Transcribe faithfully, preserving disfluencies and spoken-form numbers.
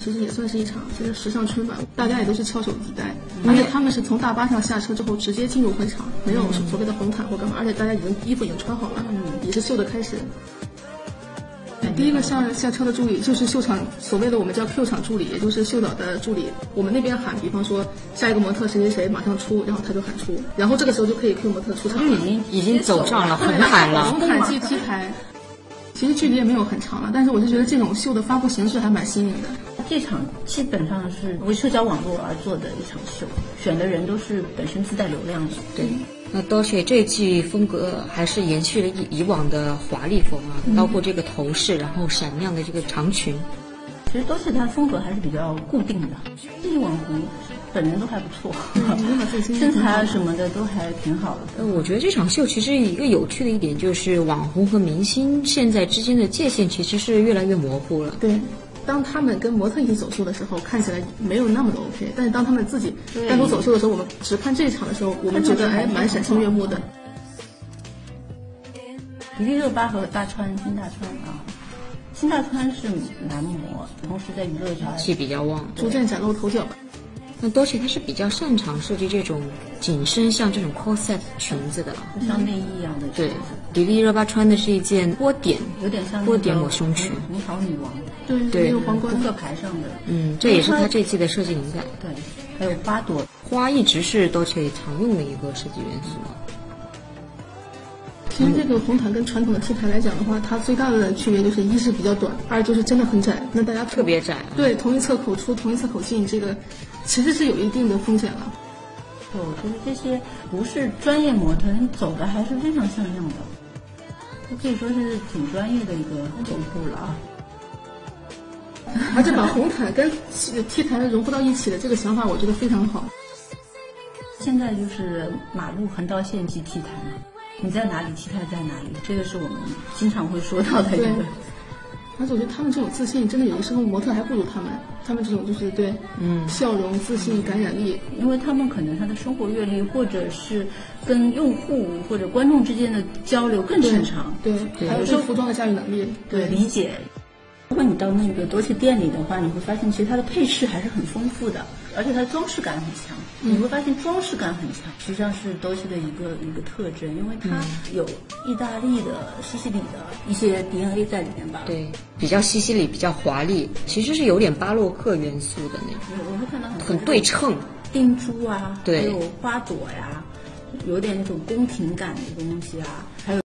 其实也算是一场这个时尚春晚，大家也都是翘首以待，而且他们是从大巴上下车之后直接进入会场，没有所谓的红毯或干嘛，而且大家已经衣服已经穿好了，也是秀的开始。第一个下下车的助理就是秀场所谓的我们叫 Q 场助理，也就是秀导的助理。我们那边喊，比方说下一个模特谁谁谁马上出，然后他就喊出，然后这个时候就可以 Q 模特出场了。 已经已经走上了红毯了， 红毯即 T 台。其实距离也没有很长了，但是我就觉得这种秀的发布形式还蛮新颖的。 这场基本上是为社交网络而做的一场秀，选的人都是本身自带流量的。 对。那 Dolce 这一季风格还是延续了以以往的华丽风啊，嗯、包括这个头饰，然后闪亮的这个长裙。 其实 Dolce 它风格还是比较固定的，这些网红本人都还不错，身材啊什么的都还挺好的。 呃，我觉得这场秀其实一个有趣的一点就是网红和明星现在之间的界限其实是越来越模糊了。 对。当他们跟模特一起走秀的时候，看起来没有那么的 OK， 但是当他们自己单独走秀的时候，我们只看这一场的时候，我们觉得哎蛮赏心悦目的。 迪丽热巴和大川金大川啊，金大川是男模，同时在娱乐圈气比较旺， 逐渐崭露头角。 那 Dolce 他是比较擅长设计这种紧身像这种 corset 裙子的， 像内衣一样的裙子。 对，迪丽热巴穿的是一件波点， 有点像波点抹胸裙， 红桃女王。 对对，有皇冠扑克牌上的。 嗯，这也是他这季的设计灵感。 对，还有花朵， 花一直是 Dolce 常用的一个设计元素。 其实这个红毯跟传统的 T 台来讲的话，它最大的区别就是一是比较短，二就是真的很窄。那大家特别窄、啊。 对，同一侧口出，同一侧口进，这个其实是有一定的风险了。 对，我觉得这些不是专业模特，走的还是非常像样的，都可以说是挺专业的一个走步了啊。 而且把红毯跟 T 台融合到一起的这个想法，我觉得非常好。 现在就是马路横道线即 T 台嘛，你在哪里 T 台在哪里，这个是我们经常会说到的一个。 而且我觉得他们这种自信，真的有的时候模特还不如他们。他们这种就是对，嗯，笑容、自信、感染力， 因为他们可能他的生活阅历，或者是跟用户或者观众之间的交流更擅长。 对，对还有对服装的驾驭能力， 对理解。如果你到那个Dolce店里的话，你会发现其实它的配饰还是很丰富的，而且它的装饰感很强。嗯、你会发现装饰感很强，实际上是Dolce的一个一个特征，因为它有意大利的、西西里的一些 D N A 在里面吧。 对，比较西西里，比较华丽，其实是有点巴洛克元素的那种。 我会看到很很对称， 钉珠啊， 对， 还有花朵呀，有点那种宫廷感的东西啊，还有。